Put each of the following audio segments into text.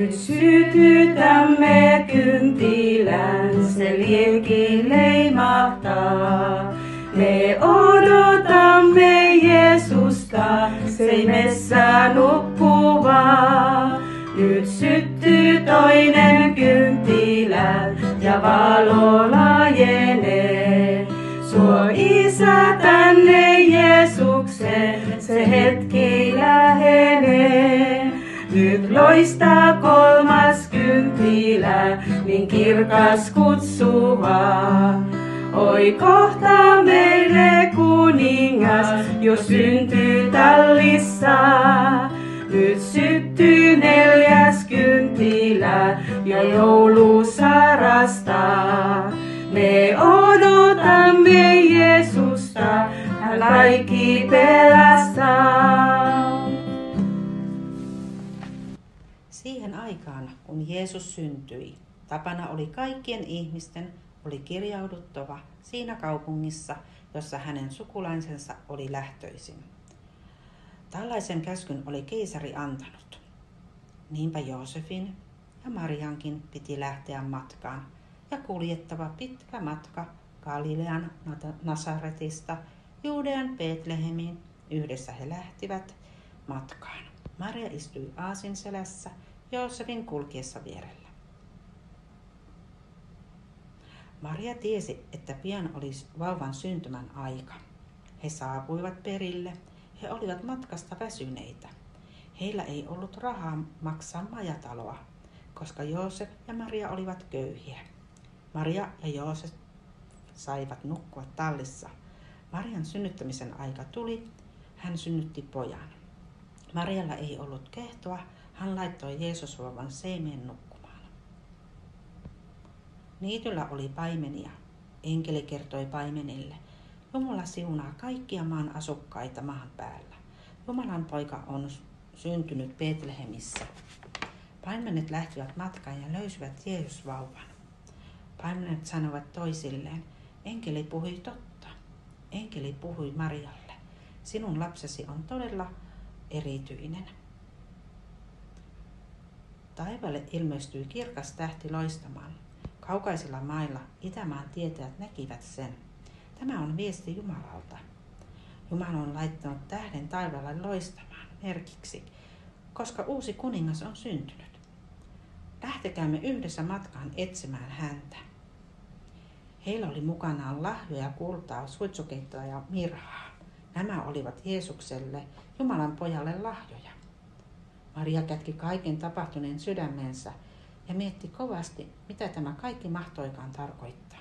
Nyt sytytämme kynttilän, se lienkin leimahtaa. Me odotamme Jeesusta, seimessä nukkuvaa. Nyt syttyy toinen kynttilä ja valo laajenee. Suo Isä tänne Jeesukseen, se hetki lähenee. Nyt loistaa kolmas kynttilä, niin kirkas kutsuva. Oi kohta meille kuningas, jo syntyy tallissa. Nyt syttyy neljäs kynttilä, ja joulu sarastaa. Me odotamme Jeesusta, hän kaikki pelastaa. Siihen aikaan, kun Jeesus syntyi, tapana oli kaikkien ihmisten oli kirjauduttava siinä kaupungissa, jossa hänen sukulaisensa oli lähtöisin. Tällaisen käskyn oli keisari antanut. Niinpä Joosefin ja Mariankin piti lähteä matkaan ja kuljettava pitkä matka Galilean Nasaretista Juudean Betlehemiin. Yhdessä he lähtivät matkaan. Maria istui aasinselässä Joosefin kulkiessa vierellä. Maria tiesi, että pian olisi vauvan syntymän aika. He saapuivat perille. He olivat matkasta väsyneitä. Heillä ei ollut rahaa maksaa majataloa, koska Joosef ja Maria olivat köyhiä. Maria ja Joosef saivat nukkua tallissa. Marian synnyttämisen aika tuli. Hän synnytti pojan. Marialla ei ollut kehtoa. Hän laittoi Jeesusvauvan seimeen nukkumaan. Niityllä oli paimenia. Enkeli kertoi paimenille: Jumala siunaa kaikkia maan asukkaita maan päällä. Jumalan poika on syntynyt Betlehemissä. Paimenet lähtivät matkaan ja löysivät Jeesusvauvan. Paimenet sanoivat toisilleen: Enkeli puhui totta. Enkeli puhui Marialle: Sinun lapsesi on todella erityinen. Taivaalle ilmestyi kirkas tähti loistamaan. Kaukaisilla mailla itämaan tietäjät näkivät sen. Tämä on viesti Jumalalta. Jumala on laittanut tähden taivaalle loistamaan merkiksi, koska uusi kuningas on syntynyt. Lähtekäämme yhdessä matkaan etsimään häntä. Heillä oli mukanaan lahjoja, kultaa, suitsukeittoa ja mirhaa. Nämä olivat Jeesukselle, Jumalan pojalle, lahjoja. Maria kätki kaiken tapahtuneen sydämensä ja mietti kovasti, mitä tämä kaikki mahtoikaan tarkoittaa.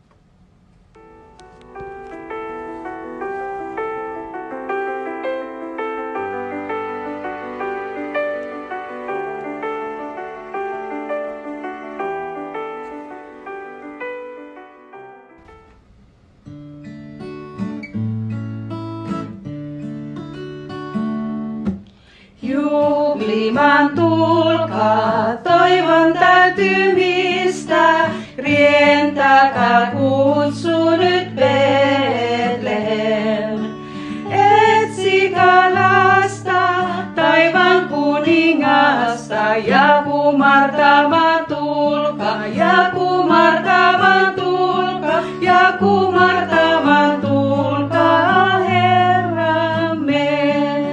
Juhlimaan tulkaa toivon täytymistä, rientäkää kutsu nyt Betlehem. Etsikää lasta, taivaan kuningasta, ja kumartamaan tulkaa, ja kumartamaan tulkaa, ja kumartamaan tulkaa Herramme.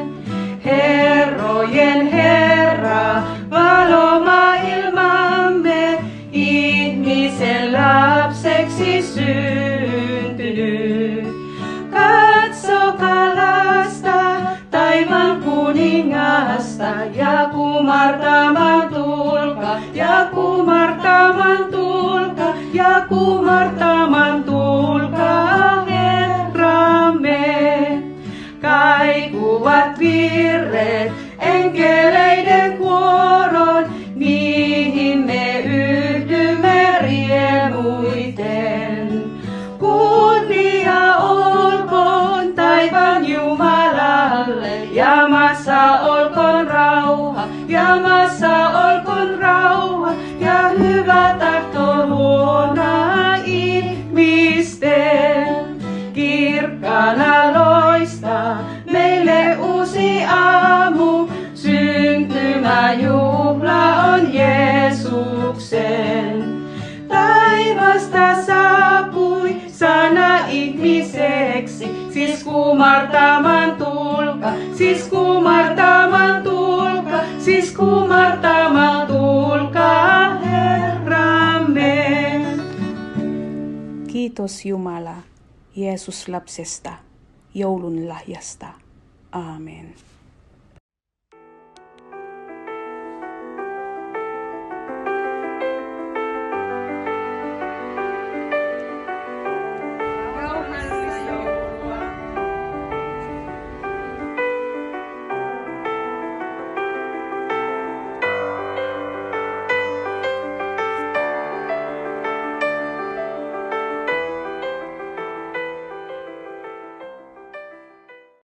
Herrojen Herra, valo maailmamme, ihmisen lapseksi syntynyt. Katsokaa lasta, taivaan kuningasta, ja kumartamaan tulkaa, ja kumartamaan tulkaa, ja kumartamaan tulkaa Herramme. Kaikuvat virret enkeleiden kuoron, niihin me yhdymme riemuiten. Kunnia olkoon taivaan Jumalalle, ja maassa olkoon rauha, ja maassa olkoon rauha, ja hyvä tahto luona ihmisten. Kirkkaana loistaa meille uusi aamu, syntymäjuhla on Jeesus. Jeesuksen. Taivasta saapui sana ihmiseksi, siis kumartamaan tulka, siis kumartamaan tulka, siis kumartamaan tulka, Herramme. Kiitos Jumala Jeesus lapsesta, joulun lahjasta. Aamen.